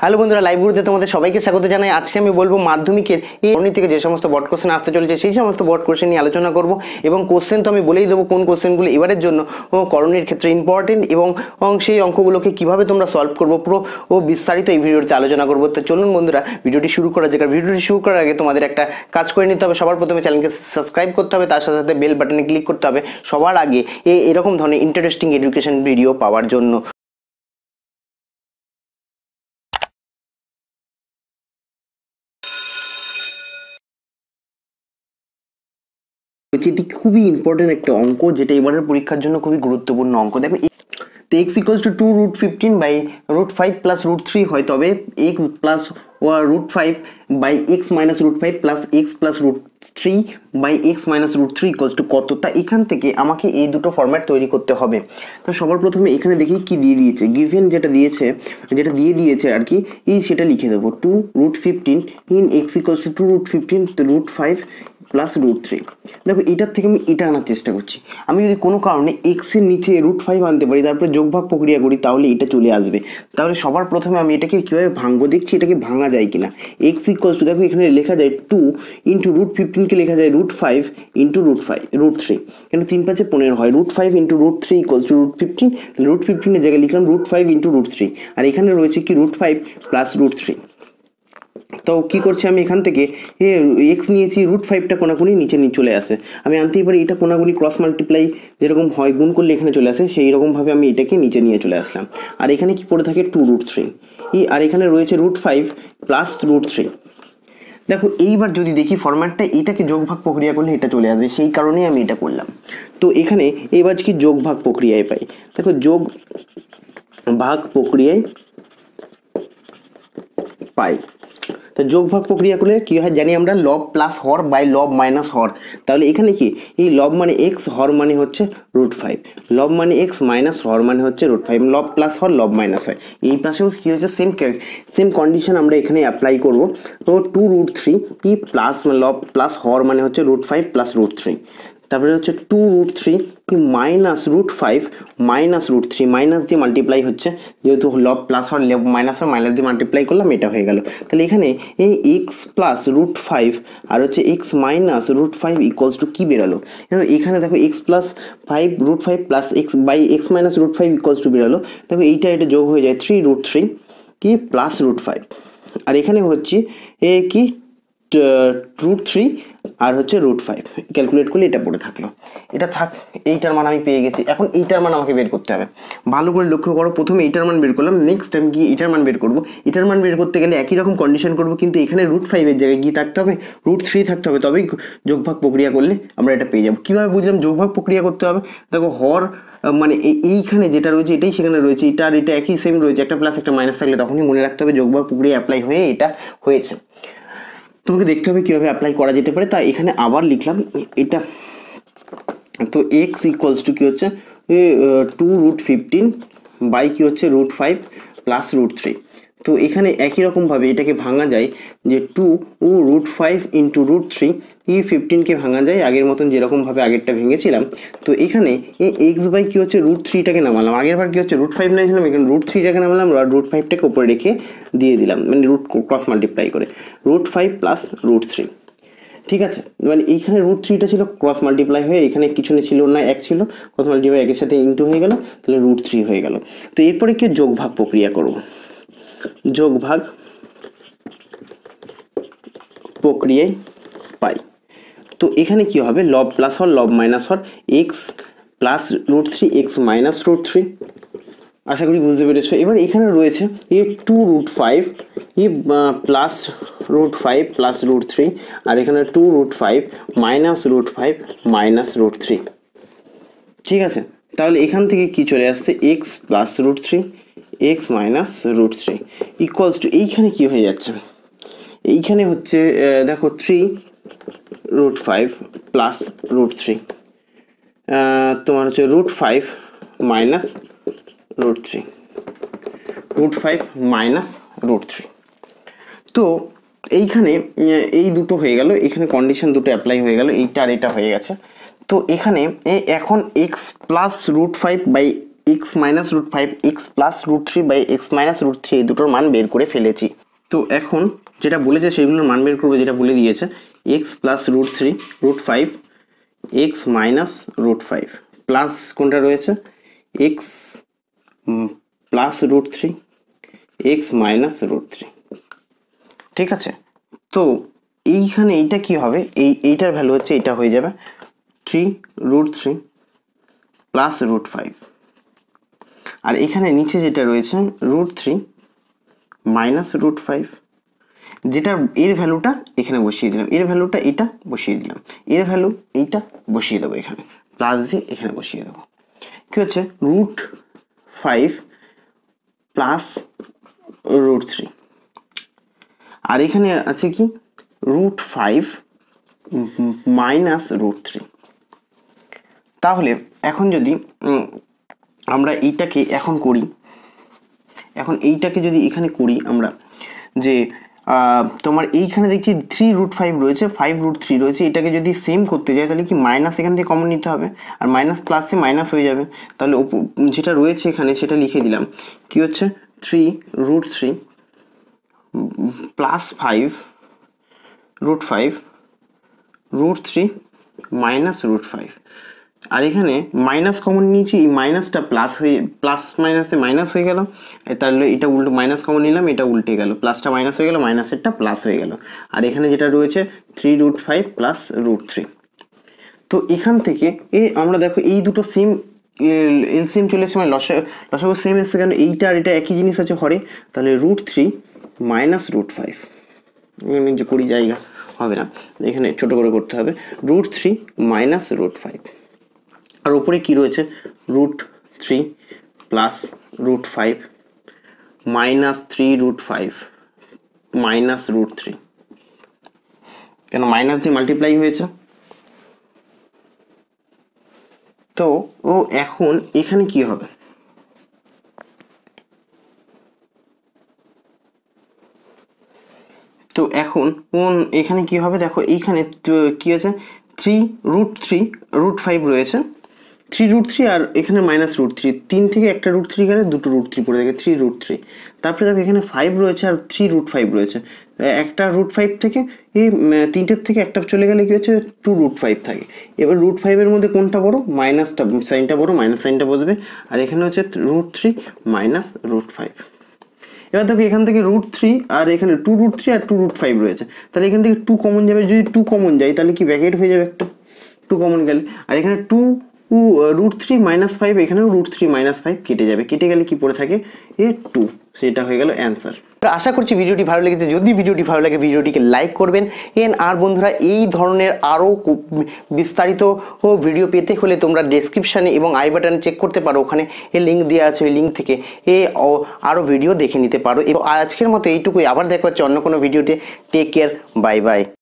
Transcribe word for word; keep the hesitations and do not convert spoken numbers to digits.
Hello বন্ধুরা, live গুরুতে তোমাদের সবাইকে স্বাগত জানাই। আজকে আমি বলবো মাধ্যমিকের এই গণিত থেকে যে সমস্ত বট কোশ্চেন আসতে চলেছে সেই সমস্ত বট কোশ্চেন নিয়ে আলোচনা করব এবং কোশ্চেন তো আমি বলেই দেবো কোন কোশ্চেনগুলো এবারের জন্য করণীর ক্ষেত্রে ইম্পর্টেন্ট এবং সেই অঙ্কগুলোকে কিভাবে তোমরা সলভ করবো পুরো ও বিস্তারিত এই ভিডিওতে আলোচনা করবো। তো চলুন বন্ধুরা ভিডিওটি শুরু করা যাক। আর ভিডিওটি শুরু করার আগে তোমাদের একটা কাজ করে নিতে হবে। সবার প্রথমে চ্যানেলকে সাবস্ক্রাইব করতে হবে, তার সাথে সাথে বেল বাটনে ক্লিক করতে হবে সবার আগে এই এরকম ধরনের ইন্টারেস্টিং এডুকেশন ভিডিও পাওয়ার জন্য। এটি খুবই ইম্পর্টেন্ট একটা অঙ্ক, যেটা এবারের পরীক্ষার জন্য খুবই গুরুত্বপূর্ণ অঙ্ক। দেখো তো x equals to two root fifteen by root five plus root three হয়, তবে x plus root five by x minus root five plus x plus root three by x minus root three equals to কত? তা এখান থেকে আমাকে এই দুটো format তৈরি করতে হবে। তো সবার প্রথমে এখানে দেখি কি দিয়ে দিয়েছে, গিভেন যেটা দিয়েছে যেটা দিয়ে দিয়েছে আর কি এই সেটা লিখে দেবো। Two root fifteen in x equals to two root fifteen root five plus root three. দেখো এটার থেকে আমি এটা আনার চেষ্টা করছি। আমি যদি কোনো কারণে এক্সের নিচে রুট ফাইভ আনতে পারি, তারপরে যোগভাগ প্রক্রিয়া করি, তাহলে এটা চলে আসবে। তাহলে সবার প্রথমে আমি এটাকে কীভাবে ভাঙবো দেখছি, এটাকে ভাঙা যায় কিনা। এক্স ইকুয়ালস টু, দেখো এখানে লেখা যায় টু ইন্টু রুট ফিফটিনকে লেখা যায় root five into root five root three, কেন তিন পাঁচে পনেরো হয়। Root five into root three equals to root fifteen, তাহলে রুট ফিফটিনের জায়গায় লিখলাম root five into root three, আর এখানে রয়েছে কি root five plus root three. তো কী করছি আমি এখান থেকে এ এক্স নিয়েছি, রুট ফাইভটা কোনাকুনি নিচে নিয়ে চলে আসে। আমি আনতেই পারি এটা কোনাকুনি ক্রস মাল্টিপ্লাই যেরকম হয় গুণ করলে এখানে চলে আসে, সেই রকমভাবে আমি এটাকে নিচে নিয়ে চলে আসলাম। আর এখানে কি পড়ে থাকে টু রুট থ্রি, আর এখানে রয়েছে root five plus root three. দেখো এইবার যদি দেখি ফরম্যাটটা, এটাকে যোগভাগ প্রক্রিয়া করলে এটা চলে আসবে, সেই কারণেই আমি এটা করলাম। তো এখানে এবার কি যোগভাগ প্রক্রিয়ায় পাই, দেখো যোগ ভাগ প্রক্রিয়ায় পাই। তো যোগ ভাগ প্রক্রিয়া করলে কী হয় জানি আমরা, লব প্লাস হর বাই লব মাইনাস হর। তাহলে এখানে কি এই লব মানে এক্স, হর মানে হচ্ছে রুট ফাইভ, লব মানে এক্স মাইনাস হর মানে হচ্ছে রুট ফাইভ, লব প্লাস হর লব মাইনাস হয়। এই পাশেও কী হচ্ছে সেম সেম কন্ডিশন আমরা এখানে অ্যাপ্লাই করবো। তো টু রুট থ্রি ই প্লাস লব প্লাস হর মানে হচ্ছে root five plus root three, তারপরে হচ্ছে two root three minus root five minus root three, minus দিয়ে মাল্টিপ্লাই হচ্ছে, যেহেতু লব প্লাস হর লেব মাইনাস হর মাইনাস দিয়ে মাল্টিপ্লাই করলাম, এটা হয়ে গেল। তাহলে এখানে এই এক্স প্লাস রুট ফাইভ আর হচ্ছে x minus root five equals to কী বেরোলো, এখানে দেখো x plus five root five plus x by x minus root five equals to বেরোলো। দেখো এইটা এটা যোগ হয়ে যায় থ্রি রুট থ্রি কি প্লাস রুট ফাইভ, আর এখানে হচ্ছে এ কি রুট থ্রি আর হচ্ছে রুট ফাইভ, ক্যালকুলেট করলে এটা পড়ে থাকলো। এটা থাক, এইটার মান আমি পেয়ে গেছি। এখন এইটার মান আমাকে বের করতে হবে। ভালো করে লক্ষ্য করো, প্রথমে এইটার মান বের করলাম, নেক্সট আমি গিয়ে এটার মান বের করবো। এটার মান বের করতে গেলে একই রকম কন্ডিশন করবো, কিন্তু এখানে রুট ফাইভের জায়গায় গিয়ে থাকতে হবে রুট থ্রি থাকতে হবে, তবেই যোগভাগ প্রক্রিয়া করলে আমরা এটা পেয়ে যাবো। কীভাবে বুঝলাম যোগভাগ প্রক্রিয়া করতে হবে? দেখো হর মানে এইখানে যেটা রয়েছে এটাই সেখানে রয়েছে, এটা আর এটা একই সেম রয়েছে, একটা প্লাস একটা মাইনাস থাকলে তখনই মনে রাখতে হবে যোগভাগ প্রক্রিয়া অ্যাপ্লাই হয়ে এটা হয়েছে। তোমাকে দেখতে হবে কীভাবে অ্যাপ্লাই করা যেতে পারে। তাই এখানে আবার লিখলাম এটা। তো এক্স ইকুয়ালস টু কী হচ্ছে টু রুট ফিফটিন বাই কী হচ্ছে root five plus root three. তো এখানে একই রকমভাবে এটাকে ভাঙা যায় যে two root five into root three ই ফিফটিনকে ভাঙা যায় আগের মতন যেরকমভাবে আগেরটা ভেঙেছিলাম। তো এখানে এই এক্স বাই কী হচ্ছে রুট থ্রিটাকে নামালাম, আগের বার কী হচ্ছে রুট ফাইভ নিয়েছিলাম, এখানে রুট থ্রিটাকে নামালাম আর রুট ফাইভটাকে উপরে রেখে দিয়ে দিলাম, মানে রুট ক্রস মাল্টিপ্লাই করে root five plus root three. ঠিক আছে, মানে এইখানে রুট থ্রিটা ছিল ক্রস মাল্টিপ্লাই হয়ে, এখানে কিছু ছিল না, এক ছিল, ক্রস মাল্টিপ্লাই একের সাথে ইন্টু হয়ে গেল, তাহলে রুট থ্রি হয়ে গেল। তো এরপরে কি যোগ ভাগ প্রক্রিয়া করব, যোগ ভাগ প্রক্রিয়ায় পাই। তো এখানে কি হবে, লব প্লাস হর লব মাইনাস হর x plus root three x minus root three. আশা করি বুঝতে পেরেছো। এবার এখানে রয়েছে এ টু রুট ফাইভ ই plus root five plus root three, আর এখানে two root five minus root five minus root three. ঠিক আছে, তাহলে এখান থেকে কি চলে আসছে x plus root three x minus root three equals to এইখানে কি হয়ে যাচ্ছে, এইখানে হচ্ছে দেখো three root five plus root three, তোমার হচ্ছে root five minus root three root five minus root three. তো এইখানে এই দুটো হয়ে গেল, এখানে কন্ডিশন দুটো অ্যাপ্লাই হয়ে গেল, এইটা আর এটা হয়ে গেছে। তো এখানে এখন x plus root five by x minus root five x plus root three by x minus root three এই দুটোর মান বের করে ফেলেছি। তো এখন যেটা বলেছে সেগুলোর মান বের করবো, যেটা বলে দিয়েছে x plus root three root five x minus root five plus কোনটা রয়েছে x plus root three x minus root three. ঠিক আছে, তো এইখানে এইটা কি হবে, এই এইটার ভ্যালু হচ্ছে এটা হয়ে যাবে three root three plus root five, আর এখানে নিচে যেটা রয়েছে root three minus root five, যেটা এর ভ্যালুটা এখানে বসিয়ে দিলাম, এর ভ্যালুটা এটা বসিয়ে দিলাম, এর ভ্যালু এইটা বসিয়ে দেবো, এখানে প্লাস দিয়ে এখানে বসিয়ে দেবো। কি হচ্ছে root five plus root three, আর এখানে আছে কি root five minus root three. তাহলে এখন যদি আমরা এইটাকে এখন করি, এখন এইটাকে যদি এখানে করি আমরা, যে তোমার এইখানে দেখছি থ্রি রুট ফাইভ রয়েছে, ফাইভ রুট থ্রি রয়েছে, এটাকে যদি সেম করতে যাই তাহলে কি মাইনাস এখান থেকে কমন নিতে হবে, আর মাইনাস প্লাসে মাইনাস হয়ে যাবে। তাহলে যেটা রয়েছে এখানে সেটা লিখে দিলাম, কি হচ্ছে three root three plus five root five root three minus root five, আর এখানে মাইনাস কমন নিয়েছি, এই মাইনাসটা প্লাস হয়ে প্লাস মাইনাসে মাইনাস হয়ে গেল, তাহলে এটা উল্টো মাইনাস কমন নিলাম, এটা উল্টে গেল, প্লাসটা মাইনাস হয়ে গেল, মাইনাসেরটা প্লাস হয়ে গেল, আর এখানে যেটা রয়েছে three root five plus root three. তো এখান থেকে এ আমরা দেখো এই দুটো সেম এলসিএম চলে এসে, মানে লসা লসাগু সেম এসে, কেন এইটা আর এটা একই জিনিস আছে হরে, তাহলে root three minus root five, যে কুড়ি জায়গা হবে না, এখানে ছোট করে করতে হবে, root three minus root five, আর উপরে কি রয়েছে root three plus root five minus three root five minus root three, কেন মাইনাস দিয়ে মাল্টিপ্লাই হয়েছে। তো ও এখন এখানে কি হবে, তো এখন এখানে কি হবে দেখো, এইখানে কি আছে three root three root five রয়েছে, থ্রি রুট থ্রি আর এখানে মাইনাস রুট থ্রি, তিন থেকে একটা রুট থ্রি গেলে দুটো রুট থ্রি পড়ে থাকে, থ্রি রুট থ্রি, তারপরে দেখো এখানে ফাইভ রয়েছে আর থ্রি রুট ফাইভ রয়েছে, একটা রুট ফাইভ থেকে এই তিনটের থেকে একটা চলে গেলে কি হচ্ছে টু রুট ফাইভ থাকে। এবার রুট ফাইভের মধ্যে কোনটা বড়, মাইনাসটা সাইনটা বড়, মাইনাস সাইনটা বসবে, আর এখানে হচ্ছে root three minus root five. এবার দেখো এখান থেকে রুট থ্রি আর এখানে টু রুট থ্রি আর টু রুট ফাইভ রয়েছে, তাহলে এখান থেকে টু কমন যাবে, যদি টু কমন যায় তাহলে কি ব্র্যাকেট হয়ে যাবে একটা, টু কমন গেলে, আর এখানে two root three minus five, এখানেও রুট থ্রি মাইনাস ফাইভ কেটে যাবে, কেটে গেলে কি পড়ে থাকে এ টু, সেটা হয়ে গেল অ্যান্সার। আশা করছি ভিডিওটি ভালো লেগেছে, যদি ভিডিওটি ভালো লাগে ভিডিওটিকে লাইক করবেন এন, আর বন্ধুরা এই ধরনের আরও বিস্তারিত ভিডিও পেতে হলে তোমরা ডেসক্রিপশানে এবং আই বাটনে চেক করতে পারো, ওখানে এ লিঙ্ক দেওয়া আছে, ওই লিঙ্ক থেকে এ আরও ভিডিও দেখে নিতে পারো। এবং আজকের মতো এইটুকুই, আবার দেখা হচ্ছে অন্য কোনো ভিডিওতে। Take care, bye by.